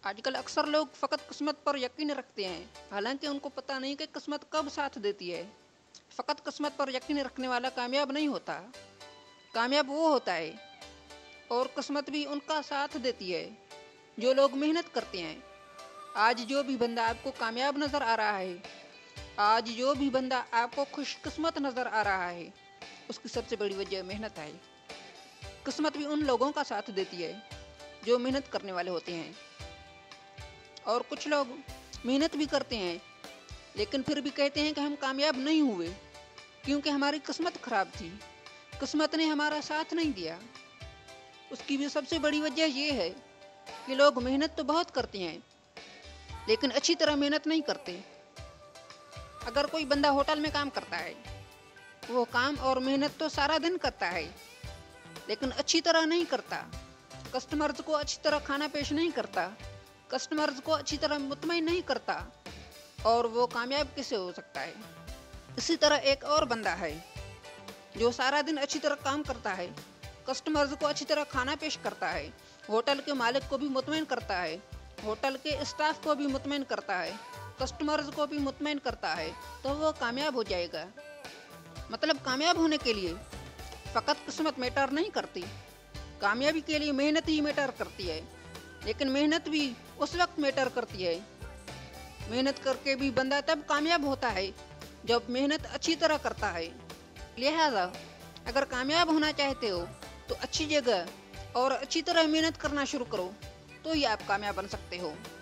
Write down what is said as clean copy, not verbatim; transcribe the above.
آج کل اکثر لوگ فقط قسمت پر یقین رکھتے ہیں، حالانکہ ان کو پتہ نہیں کہ قسمت کب ساتھ دیتی ہے۔ فقط قسمت پر یقین رکھنے والا کامیاب نہیں ہوتا۔ کامیاب وہ ہوتا ہے، اور قسمت بھی ان کا ساتھ دیتی ہے جو لوگ محنت کرتے ہیں۔ آج جو بھی بندہ آپ کو کامیاب نظر آ رہا ہے، آج جو بھی بندہ آپ کو خوش قسمت نظر آ رہا ہے، اس کی سب سے بڑی وجہ محنت ہے۔ قسمت بھی ان لوگوں کا ساتھ دیتی ہے جو محنت کرنے والے ہوتے ہیں۔ اور کچھ لوگ محنت بھی کرتے ہیں لیکن پھر بھی کہتے ہیں کہ ہم کامیاب نہیں ہوئے کیونکہ ہماری قسمت خراب تھی، قسمت نے ہمارا ساتھ نہیں دیا۔ اس کی بھی سب سے بڑی وجہ یہ ہے کہ لوگ محنت تو بہت کرتے ہیں لیکن اچھی طرح محنت نہیں کرتے۔ اگر کوئی بندہ ہوٹل میں کام کرتا ہے، وہ کام اور محنت تو سارا دن کرتا ہے لیکن اچھی طرح نہیں کرتا، کسٹمرز کو اچھی طرح کھانا پیش نہیں کرتا، کسٹمرز کو اچھی طرح مطمئن نہیں کرتا، اور وہ کامیاب کیسے ہو سکتا ہے؟ اسی طرح ایک اور بندہ ہے جو سارا دن اچھی طرح کام کرتا ہے، کسٹمرز کو اچھی طرح کھانا پیش کرتا ہے، ہوٹل کے مالک کو بھی مطمئن کرتا ہے، ہوٹل کے اسٹاف کو بھی مطمئن کرتا ہے، کسٹمرز کو بھی مطمئن کرتا ہے، تو وہ کامیاب ہو جائے گا۔ مطلب کامیاب ہونے کے لیے فقط قسمت میٹر نہیں کرتی، کامیابی کے لیے محنت ہی میٹر کرتی ہے، لیکن محنت بھی اس وقت میٹر کرتی ہے۔ محنت کر کے بھی بندہ تب کامیاب ہوتا ہے جب محنت اچھی طرح کرتا ہے۔ لہذا اگر کامیاب ہونا چاہتے ہو تو اچھی جگہ اور اچھی طرح محنت کرنا شروع کرو، تو ہی آپ کامیاب بن سکتے ہو۔